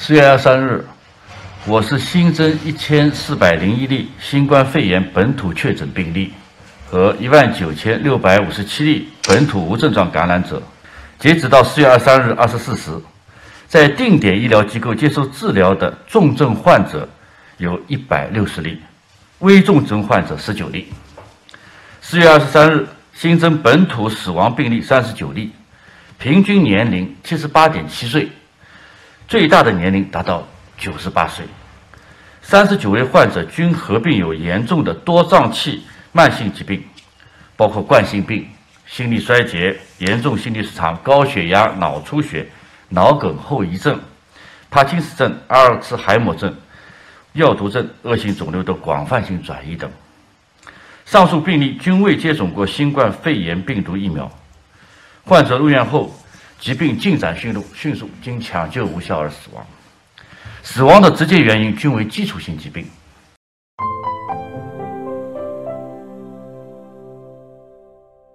4月23日，我市新增1401例新冠肺炎本土确诊病例和19657例本土无症状感染者。截止到4月23日24时，在定点医疗机构接受治疗的重症患者有160例，危重症患者19例。4月23日新增本土死亡病例39例，平均年龄78.7岁，最大的年龄达到98岁。39位患者均合并有严重的多脏器慢性疾病，包括冠心病、心力衰竭、严重心律失常、高血压、脑出血、脑梗后遗症、帕金森症、阿尔茨海默症、药毒症、恶性肿瘤的广泛性转移等。上述病例均未接种过新冠肺炎病毒疫苗，患者入院后疾病进展迅速，经抢救无效而死亡。死亡的直接原因均为基础性疾病。